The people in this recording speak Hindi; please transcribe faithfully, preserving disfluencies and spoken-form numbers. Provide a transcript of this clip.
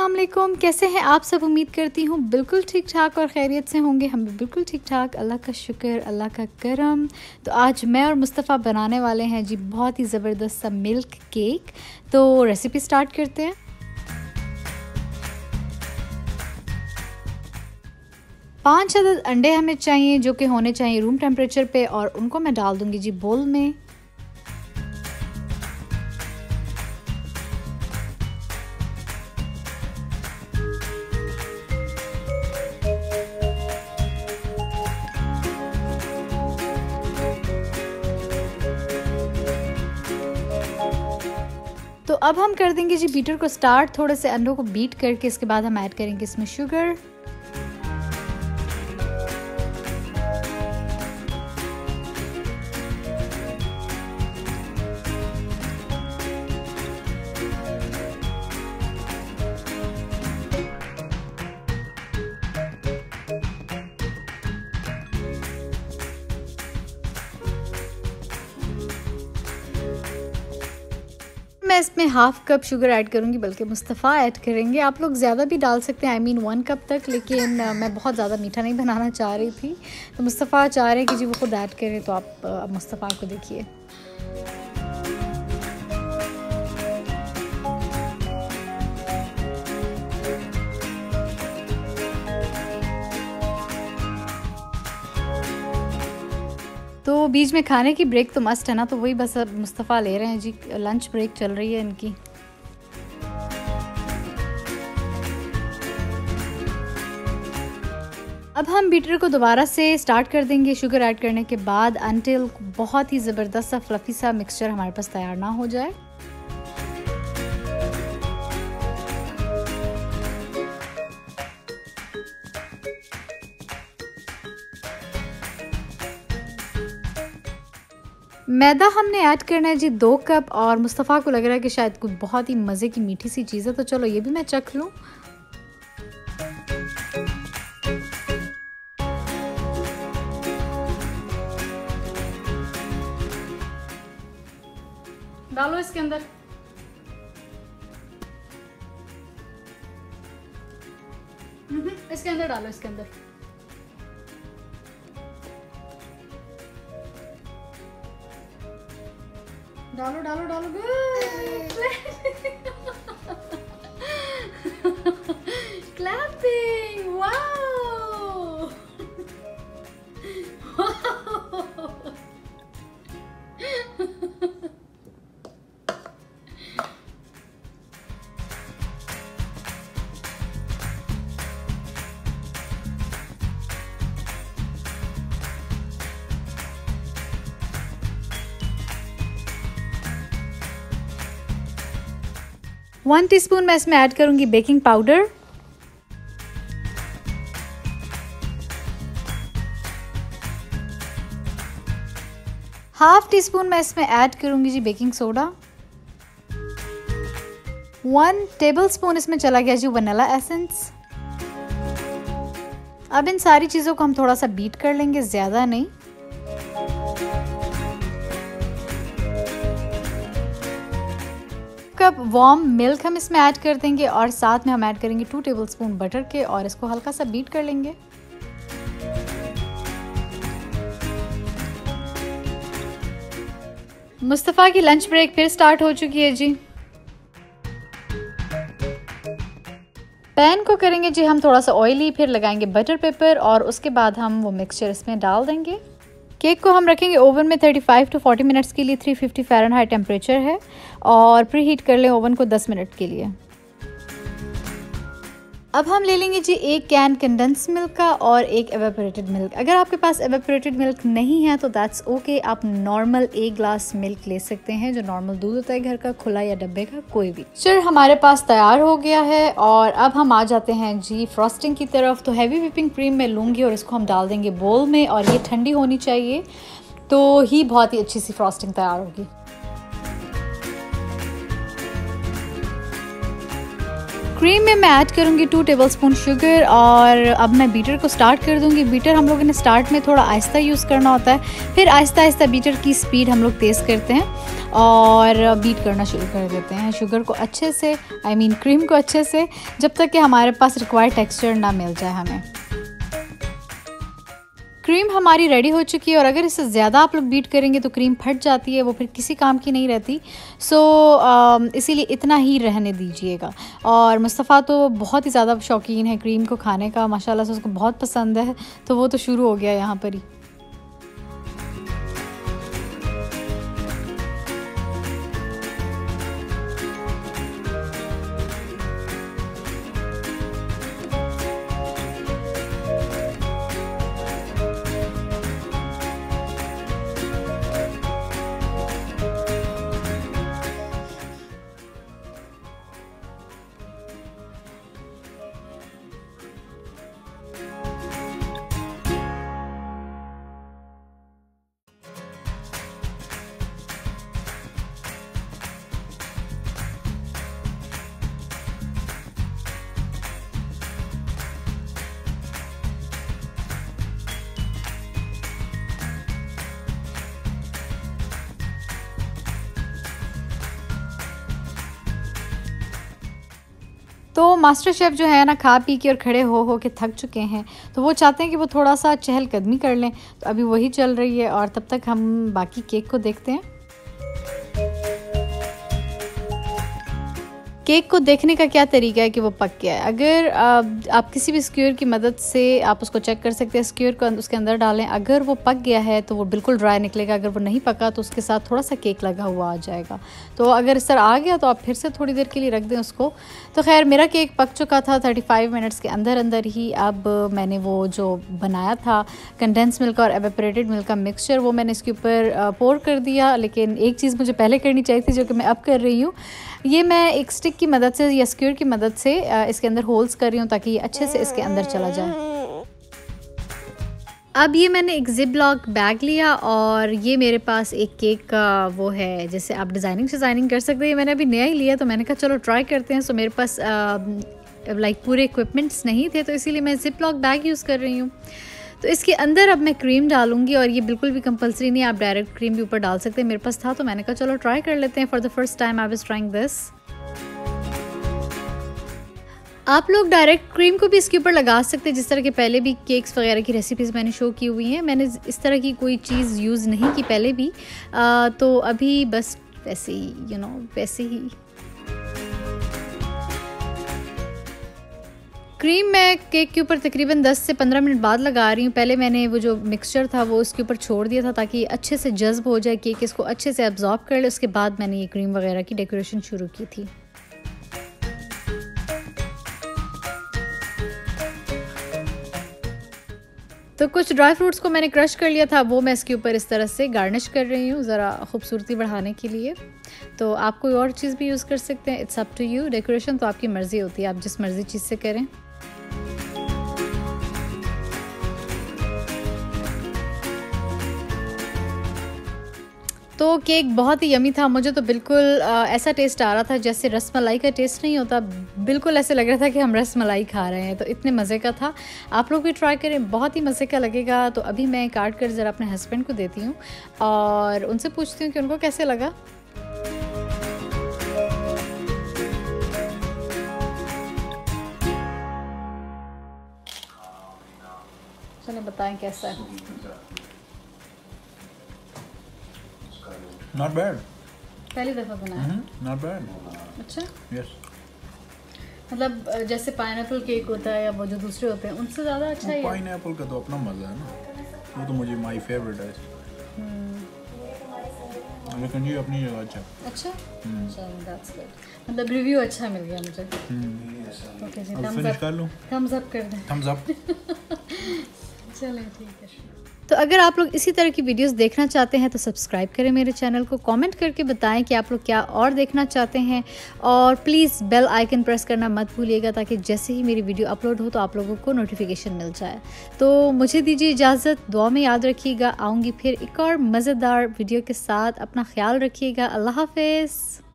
अस्सलाम वालेकुम, कैसे हैं आप सब। उम्मीद करती हूँ बिल्कुल ठीक ठाक और खैरियत से होंगे। हम भी बिल्कुल ठीक ठाक, अल्लाह का शुक्र, अल्लाह का करम। तो आज मैं और मुस्तफ़ा बनाने वाले हैं जी बहुत ही ज़बरदस्त सा मिल्क केक। तो रेसिपी स्टार्ट करते हैं। पाँच अदद अंडे हमें चाहिए जो कि होने चाहिए रूम टेम्परेचर पे, और उनको मैं डाल दूँगी जी बोल में। तो अब हम कर देंगे जी बीटर को स्टार्ट, थोड़े से अंडों को बीट करके इसके बाद हम ऐड करेंगे इसमें शुगर। मैं इसमें हाफ कप शुगर ऐड करूंगी, बल्कि मुस्तफ़ा ऐड करेंगे। आप लोग ज़्यादा भी डाल सकते हैं, आई मीन वन कप तक, लेकिन मैं बहुत ज़्यादा मीठा नहीं बनाना चाह रही थी। तो मुस्तफ़ा चाह रहे हैं कि जी वो खुद ऐड करें, तो आप अब मुस्तफ़ा को देखिए। तो बीच में खाने की ब्रेक तो मस्ट है ना, तो वही बस अब मुस्तफ़ा ले रहे हैं जी, लंच ब्रेक चल रही है इनकी। अब हम बीटर को दोबारा से स्टार्ट कर देंगे शुगर ऐड करने के बाद, अंटिल बहुत ही ज़बरदस्त सा फ्लफ़ी सा मिक्सचर हमारे पास तैयार ना हो जाए। मैदा हमने ऐड करना है जी दो कप, और मुस्तफ़ा को लग रहा है कि शायद कुछ बहुत ही मज़े की मीठी सी चीज़ है, तो चलो ये भी मैं चख लूँ। डालो इसके अंदर। इसके अंदर डालो, इसके अंदर डालो डालो डालो। Clapping, wow. वन टीस्पून मैं इसमें ऐड करूंगी baking powder. Half teaspoon मैं इसमें ऐड करूंगी जी baking soda. One tablespoon इसमें चला गया जी वनीला एसेंस। अब इन सारी चीज़ों को हम थोड़ा सा बीट कर लेंगे, ज़्यादा नहीं। कप वार्म मिल्क हम इसमें ऐड कर देंगे, और साथ में हम ऐड करेंगे टू टेबलस्पून बटर के, और इसको हल्का सा बीट कर लेंगे। मुस्तफ़ा की लंच ब्रेक फिर स्टार्ट हो चुकी है जी। पैन को करेंगे जी हम थोड़ा सा ऑयली, फिर लगाएंगे बटर पेपर, और उसके बाद हम वो मिक्सचर इसमें डाल देंगे। केक को हम रखेंगे ओवन में पैंतीस टू चालीस मिनट्स के लिए। तीन सौ पचास फ़ारेनहाइट टेम्परेचर है, और प्री हीट कर लें ओवन को दस मिनट के लिए। अब हम ले लेंगे जी एक कैन कंडेंस मिल्क का और एक एवेपोरेटेड मिल्क। अगर आपके पास एवेपोरेटेड मिल्क नहीं है तो दैट्स ओके, आप नॉर्मल एक ग्लास मिल्क ले सकते हैं, जो नॉर्मल दूध होता है घर का, खुला या डब्बे का, कोई भी। चल हमारे पास तैयार हो गया है, और अब हम आ जाते हैं जी फ्रॉस्टिंग की तरफ। तो हैवी व्हिपिंग क्रीम मैं लूँगी, और इसको हम डाल देंगे बोल में, और ये ठंडी होनी चाहिए, तो ही बहुत ही अच्छी सी फ्रॉस्टिंग तैयार होगी। क्रीम में मैं ऐड करूँगी टू टेबलस्पून शुगर, और अब मैं बीटर को स्टार्ट कर दूँगी। बीटर हम लोगों ने स्टार्ट में थोड़ा आहिस्ता यूज़ करना होता है, फिर आहिस्ता आहिस्ता बीटर की स्पीड हम लोग तेज़ करते हैं। और बीट करना शुरू कर देते हैं शुगर को अच्छे से, आई मीन क्रीम को अच्छे से, जब तक कि हमारे पास रिक्वायर्ड टेक्सचर ना मिल जाए हमें। क्रीम हमारी रेडी हो चुकी है और अगर इससे ज़्यादा आप लोग बीट करेंगे तो क्रीम फट जाती है, वो फिर किसी काम की नहीं रहती। सो so, इसीलिए इतना ही रहने दीजिएगा। और मुस्तफ़ा तो बहुत ही ज़्यादा शौकीन है क्रीम को खाने का, माशाल्लाह से उसको बहुत पसंद है, तो वो तो शुरू हो गया यहाँ पर ही। तो मास्टर शेफ़ जो है ना खा पी के और खड़े हो हो के थक चुके हैं, तो वो चाहते हैं कि वो थोड़ा सा चहलकदमी कर लें। तो अभी वही चल रही है और तब तक हम बाकी केक को देखते हैं। केक को देखने का क्या तरीका है कि वो पक गया है। अगर आप, आप किसी भी स्क्यूर की मदद से आप उसको चेक कर सकते हैं, स्क्यूर को उसके अंदर डालें, अगर वो पक गया है तो वो बिल्कुल ड्राई निकलेगा, अगर वो नहीं पका तो उसके साथ थोड़ा सा केक लगा हुआ आ जाएगा। तो अगर इस तरह आ गया तो आप फिर से थोड़ी देर के लिए रख दें उसको। तो खैर मेरा केक पक चुका था पैंतीस मिनट्स के अंदर अंदर ही। अब मैंने वो जो बनाया था कंडेंस मिल्क और एवेपोरेटेड मिल्क का मिक्सचर, वो मैंने इसके ऊपर पोर कर दिया। लेकिन एक चीज़ मुझे पहले करनी चाहिए थी जो कि मैं अब कर रही हूँ, ये मैं एक स्टिक की मदद से या स्क्यूर की मदद से इसके अंदर होल्स कर रही हूँ ताकि ये अच्छे से इसके अंदर चला जाए। अब ये मैंने एक जिप लॉक बैग लिया और ये मेरे पास एक केक का वो है, जैसे आप डिज़ाइनिंग डिज़ाइनिंग कर सकते हैं। मैंने अभी नया ही लिया तो मैंने कहा चलो ट्राई करते हैं। सो मेरे पास लाइक पूरे इक्विपमेंट्स नहीं थे, तो इसीलिए मैं जिप लॉक बैग यूज़ कर रही हूँ। तो इसके अंदर अब मैं क्रीम डालूंगी और ये बिल्कुल भी कंपलसरी नहीं है, आप डायरेक्ट क्रीम भी ऊपर डाल सकते हैं। मेरे पास था तो मैंने कहा चलो ट्राई कर लेते हैं। For the first time I was trying this. आप लोग डायरेक्ट क्रीम को भी इसके ऊपर लगा सकते हैं, जिस तरह के पहले भी केक्स वगैरह की रेसिपीज़ मैंने शो की हुई हैं। मैंने इस तरह की कोई चीज़ यूज़ नहीं की पहले भी, आ, तो अभी बस वैसे ही यू नो वैसे ही क्रीम मैं केक के ऊपर तकरीबन दस से पंद्रह मिनट बाद लगा रही हूँ। पहले मैंने वो जो मिक्सचर था वो उसके ऊपर छोड़ दिया था ताकि अच्छे से जज्ब हो जाए, केक इसको अच्छे से एब्जॉर्ब कर ले। उसके बाद मैंने ये क्रीम वगैरह की डेकोरेशन शुरू की थी। तो कुछ ड्राई फ्रूट्स को मैंने क्रश कर लिया था, वो मैं इसके ऊपर इस तरह से गार्निश कर रही हूँ ज़रा खूबसूरती बढ़ाने के लिए। तो आप कोई और चीज़ भी यूज़ कर सकते हैं, it's up to you. Decoration तो आपकी मर्ज़ी होती है, आप जिस मर्ज़ी चीज़ से करें। तो केक बहुत ही यमी था, मुझे तो बिल्कुल आ, ऐसा टेस्ट आ रहा था जैसे रसमलाई का टेस्ट नहीं होता, बिल्कुल ऐसे लग रहा था कि हम रसमलाई खा रहे हैं। तो इतने मज़े का था, आप लोग भी ट्राई करें, बहुत ही मज़े का लगेगा। तो अभी मैं काट कर ज़रा अपने हस्बैंड को देती हूँ और उनसे पूछती हूँ कि उनको कैसे लगा। चलिए बताएं कैसा है। Not bad. पहली दफ़ा बनाया। mm-hmm. Not bad. अच्छा। Yes. मतलब जैसे पाइनएप्पल केक होता है या वो जो दूसरे होते हैं उनसे ज़्यादा अच्छा है। पाइनएप्पल का तो अपना मज़ा है ना, वो तो मुझे माय फेवरेट है। लेकिन ये अपनी जगह अच्छा। अच्छा। चलो दैट्स गुड, मतलब रिव्यू अच्छा मिल गया मुझे। ओके जी, थम्स अप कर लूं? थम्स अप कर दें। Thumbs up. चलें ठीक है। तो अगर आप लोग इसी तरह की वीडियोस देखना चाहते हैं तो सब्सक्राइब करें मेरे चैनल को, कमेंट करके बताएं कि आप लोग क्या और देखना चाहते हैं, और प्लीज़ बेल आइकन प्रेस करना मत भूलिएगा ताकि जैसे ही मेरी वीडियो अपलोड हो तो आप लोगों को नोटिफिकेशन मिल जाए। तो मुझे दीजिए इजाज़त, दुआ में याद रखिएगा। आऊँगी फिर एक और मज़ेदार वीडियो के साथ, अपना ख्याल रखिएगा। अल्लाह हाफ़िज़।